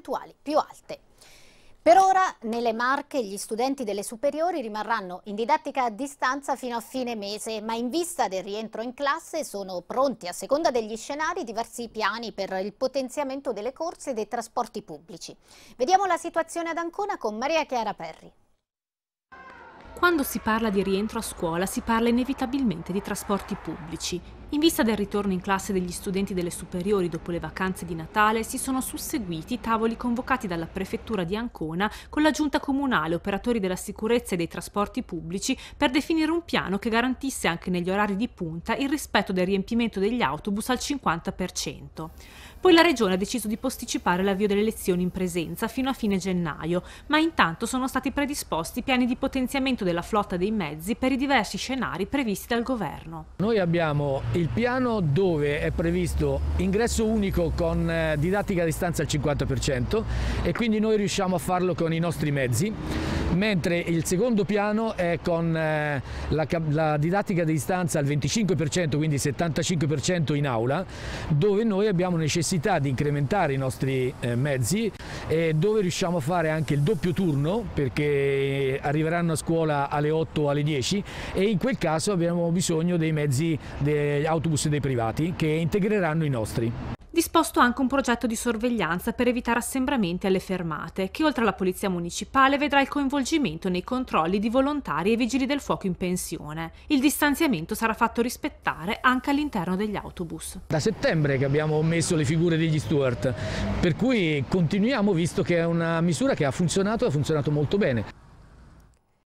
percentuali più alte. Per ora nelle Marche gli studenti delle superiori rimarranno in didattica a distanza fino a fine mese, ma in vista del rientro in classe sono pronti, a seconda degli scenari, diversi piani per il potenziamento delle corse e dei trasporti pubblici. Vediamo la situazione ad Ancona con Maria Chiara Perri. Quando si parla di rientro a scuola si parla inevitabilmente di trasporti pubblici. In vista del ritorno in classe degli studenti delle superiori dopo le vacanze di Natale si sono susseguiti tavoli convocati dalla prefettura di Ancona con la giunta comunale, operatori della sicurezza e dei trasporti pubblici per definire un piano che garantisse anche negli orari di punta il rispetto del riempimento degli autobus al 50%. Poi la Regione ha deciso di posticipare l'avvio delle lezioni in presenza fino a fine gennaio, ma intanto sono stati predisposti piani di potenziamento della flotta dei mezzi per i diversi scenari previsti dal governo. Noi abbiamo il piano dove è previsto ingresso unico con didattica a distanza al 50% e quindi noi riusciamo a farlo con i nostri mezzi, mentre il secondo piano è con la didattica a distanza al 25%, quindi 75% in aula, dove noi abbiamo necessità di incrementare i nostri mezzi e dove riusciamo a fare anche il doppio turno, perché arriveranno a scuola alle 8 o alle 10 e in quel caso abbiamo bisogno dei mezzi degli autobus dei privati che integreranno i nostri. Disposto anche un progetto di sorveglianza per evitare assembramenti alle fermate, che oltre alla Polizia Municipale vedrà il coinvolgimento nei controlli di volontari e vigili del fuoco in pensione. Il distanziamento sarà fatto rispettare anche all'interno degli autobus. Da settembre che abbiamo messo le figure degli steward, per cui continuiamo, visto che è una misura che ha funzionato molto bene.